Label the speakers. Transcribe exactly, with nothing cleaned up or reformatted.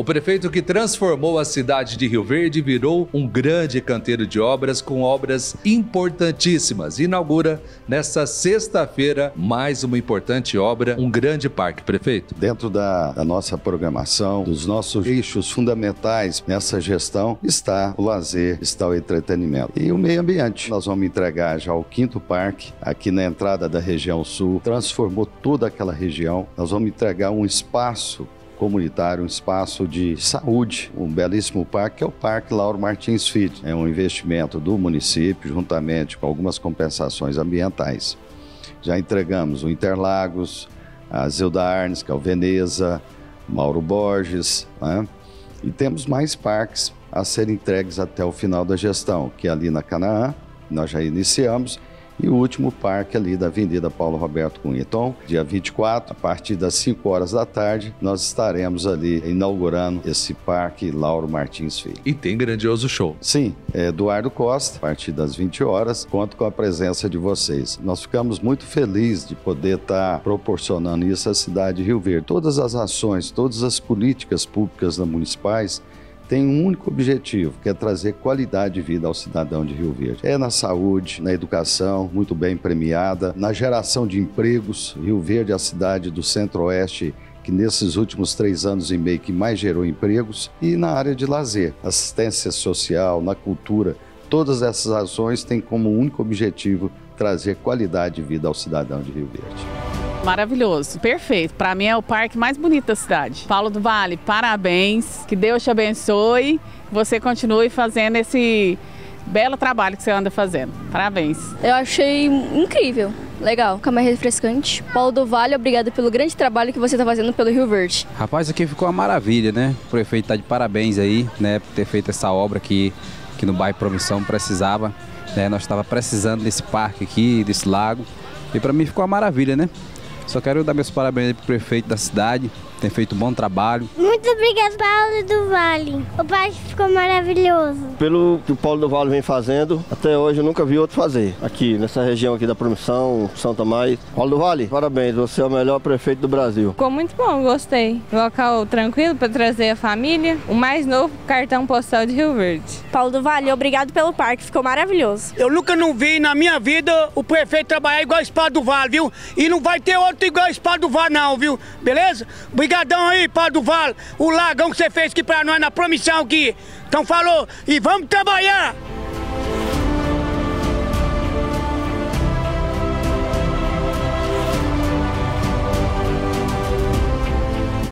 Speaker 1: O prefeito que transformou a cidade de Rio Verde virou um grande canteiro de obras com obras importantíssimas. Inaugura nesta sexta-feira mais uma importante obra, um grande parque, prefeito.
Speaker 2: Dentro da, da nossa programação, dos nossos eixos fundamentais nessa gestão, está o lazer, está o entretenimento e o meio ambiente. Nós vamos entregar já o quinto parque aqui na entrada da região sul, transformou toda aquela região. Nós vamos entregar um espaço comunitário, um espaço de saúde, um belíssimo parque, que é o Parque Lauro Martins Filho. É um investimento do município, juntamente com algumas compensações ambientais. Já entregamos o Interlagos, a Zilda Arnes, que é o Veneza, Mauro Borges, né? E temos mais parques a serem entregues até o final da gestão, que é ali na Canaã, nós já iniciamos, e o último parque ali da Avenida Paulo Roberto Cunha. Então, dia vinte e quatro, a partir das cinco horas da tarde, nós estaremos ali inaugurando esse Parque Lauro Martins Filho.
Speaker 1: E tem grandioso show.
Speaker 2: Sim, é Eduardo Costa, a partir das vinte horas, conto com a presença de vocês. Nós ficamos muito felizes de poder estar proporcionando isso à cidade de Rio Verde. Todas as ações, todas as políticas públicas municipais tem um único objetivo, que é trazer qualidade de vida ao cidadão de Rio Verde. É na saúde, na educação, muito bem premiada, na geração de empregos. Rio Verde é a cidade do Centro-Oeste que nesses últimos três anos e meio que mais gerou empregos, e na área de lazer, assistência social, na cultura. Todas essas ações têm como único objetivo trazer qualidade de vida ao cidadão de Rio Verde.
Speaker 3: Maravilhoso, perfeito. Para mim é o parque mais bonito da cidade. Paulo do Vale, parabéns, que Deus te abençoe, você continue fazendo esse belo trabalho que você anda fazendo. Parabéns.
Speaker 4: Eu achei incrível, legal, fica mais refrescante. Paulo do Vale, obrigado pelo grande trabalho que você está fazendo pelo Rio Verde.
Speaker 5: Rapaz, aqui ficou uma maravilha, né? O prefeito está de parabéns aí, né, por ter feito essa obra aqui, que no bairro Promissão precisava, né? Nós estava precisando desse parque aqui, desse lago, e para mim ficou uma maravilha, né? Só quero dar meus parabéns para o prefeito da cidade, tem feito um bom trabalho.
Speaker 6: Muito obrigada, Paulo do Vale. O parque ficou maravilhoso.
Speaker 7: Pelo que o Paulo do Vale vem fazendo, até hoje eu nunca vi outro fazer. Aqui, nessa região aqui da Promissão, São Tomás. Paulo do Vale, parabéns, você é o melhor prefeito do Brasil.
Speaker 8: Ficou muito bom, gostei. Local tranquilo para trazer a família. O mais novo cartão postal de Rio Verde.
Speaker 9: Paulo do Vale, obrigado pelo parque, ficou maravilhoso.
Speaker 10: Eu nunca não vi na minha vida o prefeito trabalhar igual esse Paulo do Vale, viu? E não vai ter outro igual esse Paulo do Vale não, viu? Beleza? Obrigadão aí, Paulo do Vale, o lagão que você fez aqui pra nós na Promissão aqui. Então falou, e vamos trabalhar!